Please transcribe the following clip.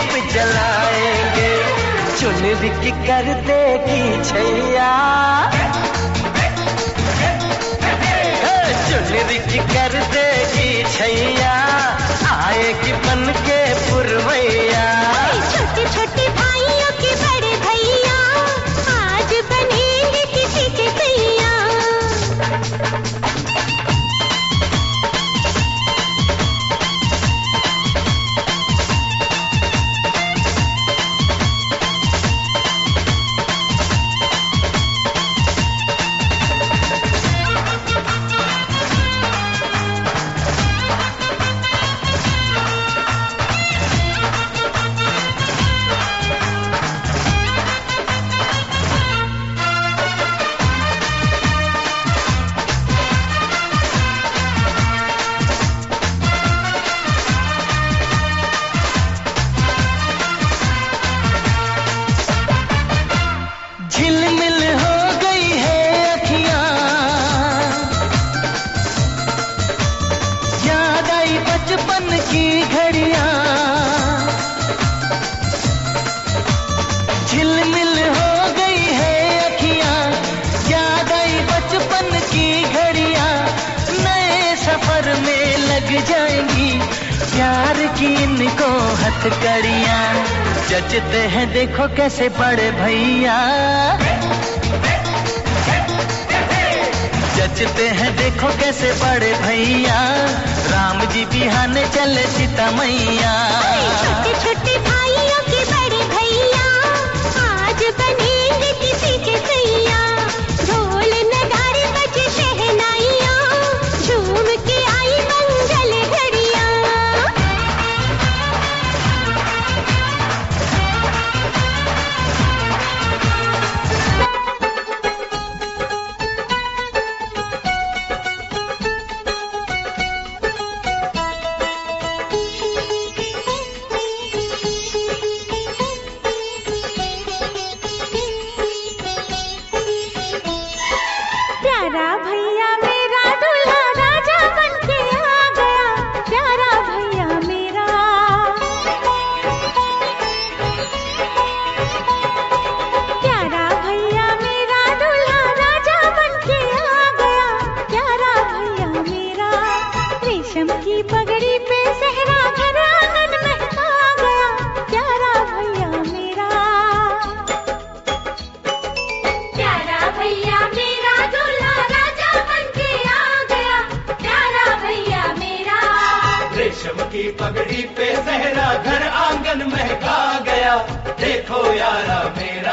दीप जलाएंगे, चुनरी की कर देगी छैया, चुनरी की कर देगी छैया, आएगी बन के पुरवैया। छोटे छोटे भाइयों के बड़े भैया आज बनेंगे किसी के सैया। झिलमिल हो गई है अखियां, याद आई बचपन की घड़ियां, झिलमिल हो गई है अखियां, याद आई बचपन की घड़ियां, नए सफर में लग जाएंगी प्यार की इनको हथकड़ियां। जचते हैं देखो कैसे बड़े भैया, जचते हैं देखो कैसे बड़े भैया, राम जी बिहाने चले सीता मैया। छोटे छोटे भाइयों के बड़े भैया आज बनेंगे किसी के सैया। ढोल नगाड़े बजे शहनाइयाँ, झूम के आई मंगल घड़ियाँ। प्यारा भैया मेरा दूल्हा राजा बन के आ गया, प्यारा भैया मेरा। प्यारा भैया मेरा दूल्हा राजा बन के आ गया, प्यारा भैया मेरा। रेशम की पगड़ी पे सहरा घर आंगन महका गया, प्यारा भैया मेरा। प्यारा भैया मेरा दूल्हा राजा बन के आ गया, प्यारा भैया मेरा। रेशम की पगड़ी पे सहरा घर आंगन महका गया, देखो यारा मेरा।